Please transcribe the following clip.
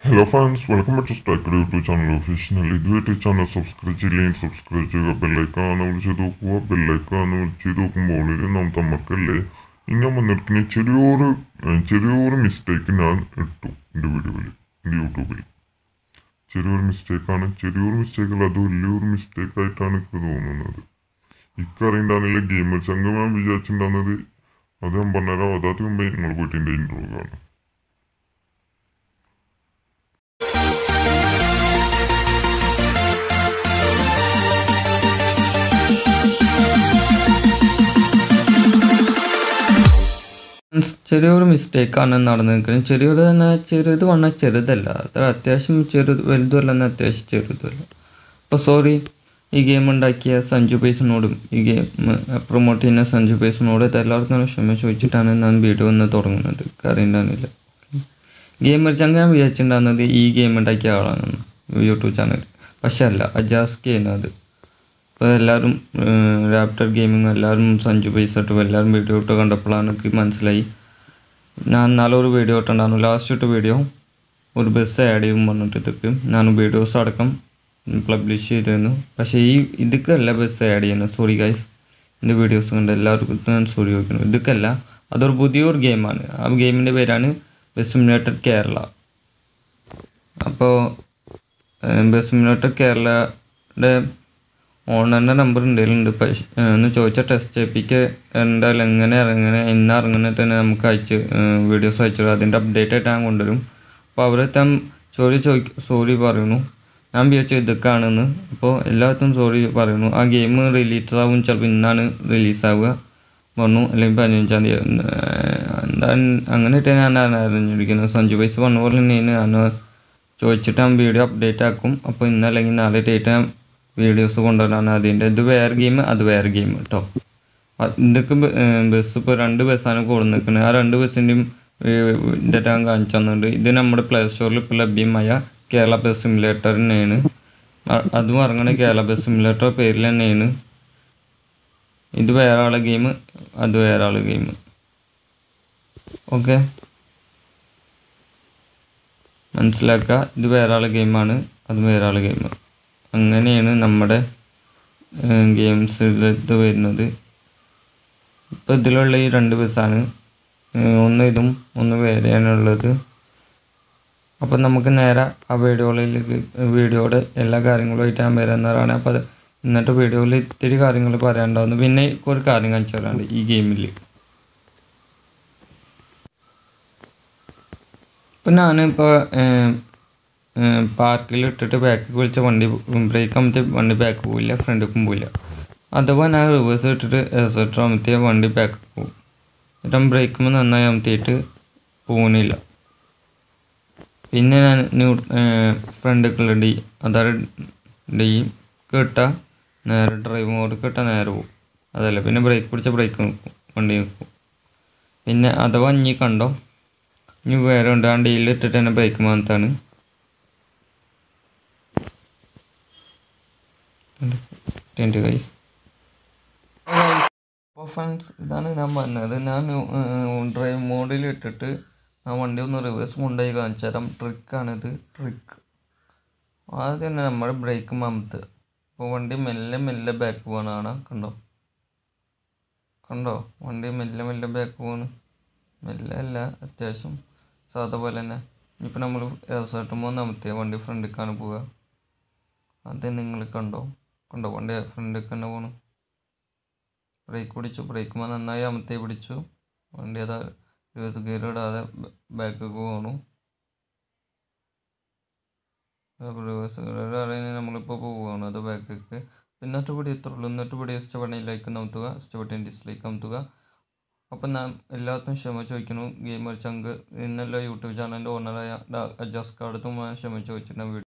Hello friends, welcome back to Stacker YouTube channel official. ഇതുവരെ channel subscribe ചെയ്യില്ലെങ്കിൽ subscribe ചെയ്യുക, ബെല്ലൈക്കാണ് വിളിച്ച് നോക്കുക, ബെല്ലൈക്കാണ് വിളിച്ച് നോക്കുമ്പോൾ നാം തമ്മക്കല്ലേ ഇങ്ങനെ വന്നിരിക്കുന്ന ചെറിയൊരു മിസ്റ്റേക്ക് ഞാൻ ഇട്ടു എൻ്റെ വീഡിയോയിൽ, എൻ്റെ യൂട്യൂബിൽ. ചെറിയൊരു മിസ്റ്റേക്കാണ്, ചെറിയൊരു മിസ്റ്റേക്കല്ല, അത് വലിയൊരു മിസ്റ്റേക്ക് ആയിട്ടാണ് എനിക്ക് തോന്നുന്നത്. ഇക്കറിയണ്ടാകുന്നില്ല ഗെയിമർ സംഘം ഞാൻ വിചാരിച്ചിട്ടുണ്ടാകുന്നത്. അത് ഞാൻ പറഞ്ഞുതരാം. അതാദ്യം മുമ്പേ നിങ്ങൾ പോയിട്ട് എൻ്റെ ഇൻട്രോ കാണും. ചെറിയൊരു മിസ്റ്റേക്കാണ് നടന്നിരിക്കുന്നത്. ചെറിയൊരു തന്നെ, ചെറുത് പറഞ്ഞാൽ ചെറുതല്ല, അത്ര അത്യാവശ്യം വലുതുമല്ല, അത്യാവശ്യം ചെറുതുമല്ല. അപ്പോൾ സോറി, ഈ ഗെയിം ഉണ്ടാക്കിയ സഞ്ജു പേസിനോടും ഈ ഗെയിം പ്രൊമോട്ട് ചെയ്യുന്ന സഞ്ജു പേസിനോട് എല്ലാവർക്കും ക്ഷമ ചോദിച്ചിട്ടാണ് ഞാൻ വീഡിയോ ഒന്ന് തുടങ്ങുന്നത്. അറിയണ്ടാകുന്നില്ല, ഗെയിമർ ചങ്ക ഞാൻ വിചാരിച്ചിട്ടുണ്ടാകുന്നത് ഈ ഗെയിം ഉണ്ടാക്കിയ ആളാണെന്ന് യൂട്യൂബ് ചാനൽ. പക്ഷെ അല്ല, അജാസ്ക് ചെയ്യുന്നത്. അപ്പോൾ എല്ലാവരും റാപ്റ്റർ ഗെയിമിങ് എല്ലാവരും സഞ്ജു പൈസ ഇട്ടു, എല്ലാവരും വീഡിയോ ഇട്ട് കണ്ടപ്പോഴാണ് എനിക്ക് മനസ്സിലായി. ഞാൻ നല്ലൊരു വീഡിയോ ഇട്ടുണ്ടായിരുന്നു, ലാസ്റ്റ് ഇട്ട വീഡിയോ ഒരു ബസ് ആഡ് ചെയ്യും പറഞ്ഞിട്ട് ഞാൻ വീഡിയോസ് അടക്കം പബ്ലിഷ് ചെയ്തിരുന്നു. പക്ഷേ ഇതൊക്കെയല്ല ബസ് ആഡ് ചെയ്യുന്നത്. സോറി ഗൈസ്, എൻ്റെ വീഡിയോസ് കണ്ട് എല്ലാവർക്കും ഞാൻ സോറി ചോദിക്കുന്നു. ഇതൊക്കെയല്ല, അതൊരു പുതിയൊരു ഗെയിമാണ്. ആ ഗെയിമിൻ്റെ പേരാണ് ബസ് സിമുലേറ്റർ കേരള. അപ്പോൾ ബസ് സിമുലേറ്റർ കേരളയുടെ ഓണറിൻ്റെ നമ്പർ എന്തെങ്കിലും ഉണ്ട്, എന്ന് ചോദിച്ചാൽ ടെസ്റ്റ് ചെയ്യിപ്പിക്കുക എന്തായാലും എങ്ങനെ ഇറങ്ങുന്നത് തന്നെ നമുക്ക് വീഡിയോസ് അയച്ചു അതിൻ്റെ അപ്ഡേറ്റ് ആയിട്ട് ഞാൻ കൊണ്ടുവരും. അപ്പോൾ അവരെത്താൻ സോറി പറയുന്നു. ഞാൻ വിചാരിച്ചു ഇതൊക്കെയാണെന്ന്. അപ്പോൾ എല്ലാവർക്കും സോറി പറയുന്നു. ആ ഗെയിം റിലീസാവും, ചിലപ്പോൾ ഇന്നാണ് റിലീസാവുക പറഞ്ഞു, അല്ലെങ്കിൽ 15-ാം തീയതി. എന്താണ് അങ്ങനെയായിട്ട് ഞാൻ അറിഞ്ഞിരിക്കുന്നത്. സഞ്ജു പൈസ പറഞ്ഞ പോലെ തന്നെയാണ്. ഞാൻ ചോദിച്ചിട്ട് ഞാൻ വീഡിയോ അപ്ഡേറ്റ് ആക്കും. അപ്പോൾ ഇന്നല്ലെങ്കിൽ നാളെ ഡേറ്റ് വീഡിയോസ് കൊണ്ടുവരാണ് അതിൻ്റെ. ഇത് വേറെ ഗെയിം, അത് വേറെ ഗെയിം കേട്ടോ. ഇതൊക്കെ ബസ് ഇപ്പോൾ 2 ബസ്സാണ് കൊടു നിൽക്കുന്നത്. ആ 2 ബസ്സിൻ്റെയും ഡേറ്റ ഞാൻ കാണിച്ചു തന്നിട്ടുണ്ട്. ഇത് നമ്മുടെ പ്ലേ സ്റ്റോറിൽ ഇപ്പോൾ ലഭ്യമായ കേരള ബസ് സിമുലേറ്റർ തന്നെയാണ്. അതും ഇറങ്ങണ കേരള ബസ് സിമുലേറ്റർ പേരിൽ തന്നെയാണ്. ഇത് വേറെ ആളെ ഗെയിം, അത് വേറെ ആളെ ഗെയിം. ഓക്കെ, മനസ്സിലാക്കുക. ഇത് വേറെ ആളെ ഗെയിമാണ്, അത് വേറെ ആളെ ഗെയിം. അങ്ങനെയാണ് നമ്മുടെ ഗെയിംസിലത് വരുന്നത്. ഇപ്പോൾ ഇതിലുള്ള ഈ 2 ബസ്സാണ്, ഒന്ന് ഇതും ഒന്ന് വേറെയാണുള്ളത്. അപ്പം നമുക്ക് നേരെ ആ വീഡിയോയുടെ എല്ലാ കാര്യങ്ങളുമായിട്ട് ഞാൻ വരുന്നതാണ്. അപ്പോൾ ഇന്നത്തെ വീഡിയോയിൽ ഇത്തിരി കാര്യങ്ങൾ പറയാനുണ്ടാവുന്നു. പിന്നെ ഒരു കാര്യം കാണിച്ചു തരാണ്ട് ഈ ഗെയിമിൽ. ഇപ്പം ഞാനിപ്പോൾ പാർക്കിൽ ഇട്ടിട്ട് ബാക്കിൽ വിളിച്ച വണ്ടി ബ്രേക്ക് അമർത്തിയ വണ്ടി ബാക്ക് പോവില്ല, ഫ്രണ്ടിലേക്കും പോവില്ല. അഥവാ ഞാൻ റിവേഴ്സ് ഇട്ടിട്ട് എക്സെട്ര അമർത്തിയ വണ്ടി ബാക്ക് പോകും. എന്നിട്ട് ബ്രേക്കുമ്പോൾ നന്നായി അമർത്തിയിട്ട് പോകുന്നില്ല. പിന്നെ ഞാൻ ഫ്രണ്ടിലേക്കുള്ള അതായത് ഡി കിട്ടാൽ നേരെ ഡ്രൈവ് മോഡ് കിട്ടാൽ നേരെ പോകും. അതല്ല, പിന്നെ ബ്രേക്ക് പിടിച്ച ബ്രേക്ക് നിൽക്കും, വണ്ടി നിൽക്കും. പിന്നെ അഥവാ ഇനി കണ്ടോ, ഇനി വേറെ ഉണ്ട്, ആ ഡിയിൽ ഇട്ടിട്ട് തന്നെ ബ്രേക്ക് മാത്താണ്. അപ്പോൾ ഫ്രണ്ട്സ്, ഇതാണ് ഞാൻ പറഞ്ഞത്. ഞാൻ ഡ്രൈവ് മോഡിൽ ഇട്ടിട്ട് ആ വണ്ടി ഒന്ന് റിവേഴ്സ് കൊണ്ടുപോയി കാണിച്ചു തരാം. ട്രിക്കാണിത്, ട്രിക്ക്. ആദ്യം തന്നെ നമ്മൾ ബ്രേക്ക് അമർത്തുക. അപ്പോൾ വണ്ടി മെല്ലെ ബാക്ക് പോകണതാണ്. കണ്ടോ വണ്ടി മെല്ലെ ബാക്ക് പോകണ്. മെല്ലെ അല്ല, അത്യാവശ്യം സാധാ പോലെ തന്നെ. ഇപ്പോൾ നമ്മൾ എയർസെട്ടുമ്പോൾ അമർത്തിയ വണ്ടി ഫ്രണ്ടിലേക്കാണ് പോവുക. അത് നിങ്ങൾ കണ്ടോ വണ്ടി ഫ്രണ്ടിലേക്ക് തന്നെ പോകണം. ബ്രേക്ക് പിടിച്ചു, ബ്രേക്കുമ്പോൾ നന്നായി അമർത്തി പിടിച്ചു. വണ്ടി അതാ റിവേഴ്സ് ഗിയർ ഇടാതെ ബാക്ക് പോകണു. റിവേഴ്സ് ഗിയർ ഇടാതെ നമ്മളിപ്പോൾ പോവുകയാണ് അത് ബാക്കിലേക്ക്. ഇന്നത്തെ വീഡിയോ ഇത്രയുള്ളൂ. ഇന്നത്തെ വീഡിയോ ഇഷ്ടപ്പെടണമെങ്കിൽ ലൈക്ക് അമർത്തുക, ഇഷ്ടപ്പെട്ടെങ്കിൽ ഡിസ്ലൈക്ക് അമർത്തുക. അപ്പം ഞാൻ എല്ലാവർക്കും ക്ഷമ ചോദിക്കുന്നു. ഗെയിമർ ചങ്ക് എന്നുള്ള യൂട്യൂബ് ചാനലിൻ്റെ ഓണറായ അജാസ്ക് അടുത്തും ക്ഷമ ചോദിച്ചിട്ടുണ്ട്.